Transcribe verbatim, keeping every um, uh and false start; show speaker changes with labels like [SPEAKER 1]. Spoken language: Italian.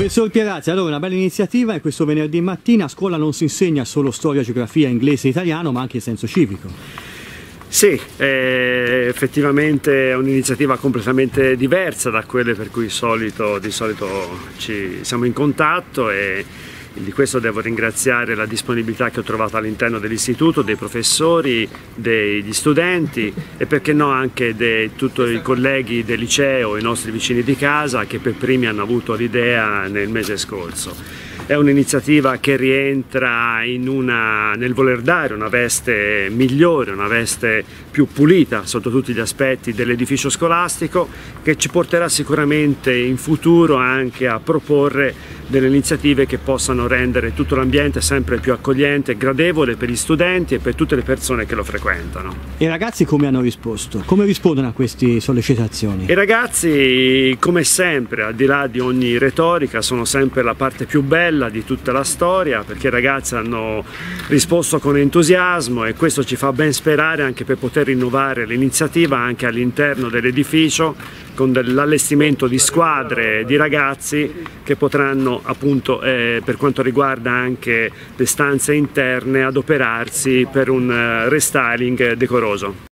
[SPEAKER 1] Professor Pierazzi, allora una bella iniziativa e questo venerdì mattina a scuola non si insegna solo storia, geografia, inglese e italiano, ma anche il senso civico.
[SPEAKER 2] Sì, eh, effettivamente è un'iniziativa completamente diversa da quelle per cui solito, di solito ci siamo in contatto, e di questo devo ringraziare la disponibilità che ho trovato all'interno dell'istituto, dei professori, degli studenti e perché no anche di tutti i colleghi del liceo, i nostri vicini di casa che per primi hanno avuto l'idea nel mese scorso. È un'iniziativa che rientra in una, nel voler dare una veste migliore, una veste più pulita sotto tutti gli aspetti dell'edificio scolastico, che ci porterà sicuramente in futuro anche a proporre delle iniziative che possano rendere tutto l'ambiente sempre più accogliente e gradevole per gli studenti e per tutte le persone che lo frequentano.
[SPEAKER 1] E i ragazzi come hanno risposto? Come rispondono a queste sollecitazioni?
[SPEAKER 2] I ragazzi, come sempre, al di là di ogni retorica, sono sempre la parte più bella di tutta la storia, perché i ragazzi hanno risposto con entusiasmo e questo ci fa ben sperare anche per poter rinnovare l'iniziativa anche all'interno dell'edificio con l'allestimento di squadre di ragazzi che potranno appunto eh, per quanto riguarda anche le stanze interne adoperarsi per un restyling decoroso.